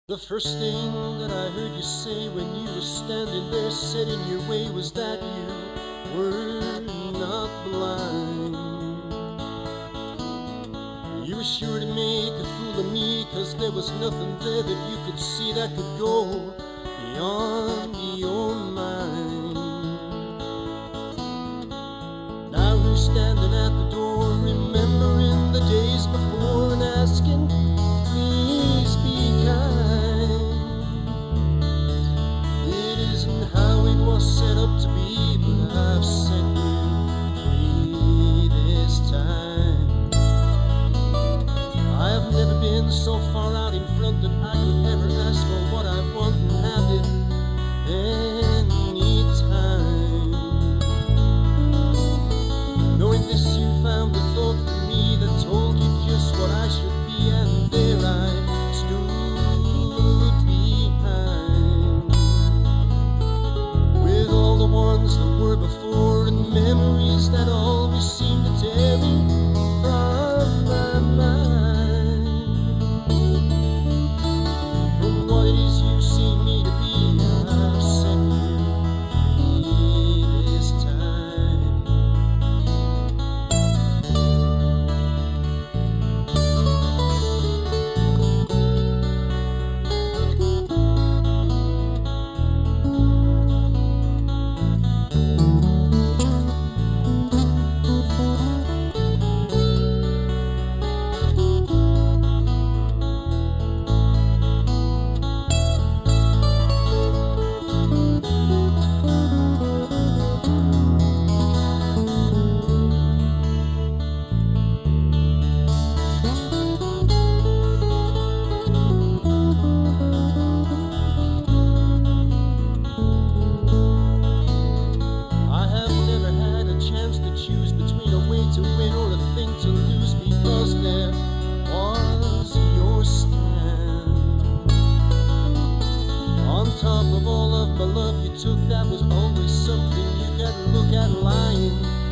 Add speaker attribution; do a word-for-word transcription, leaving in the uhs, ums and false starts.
Speaker 1: The first thing that I heard you say when you were standing there set in your way was that you were not blind. You were sure to make a fool of me, 'cause there was nothing there that you could see that could go beyond your mind. Now you're standing at the door, remembering the days before and asking, please be kind. Set up to be, but I've set you free this time. I have never been so far out in front that I could ever ask for what I want and have it any time. Knowing this, you found a thought for me that told you just what I should be, and there I stood. Ones that were before and memories that always seem to tear me from my mind. From what it is you see me to be, I've set you free this time. To win or a thing to lose, because there was your stand. On top of all of my love you took, that was always something you got to look at lying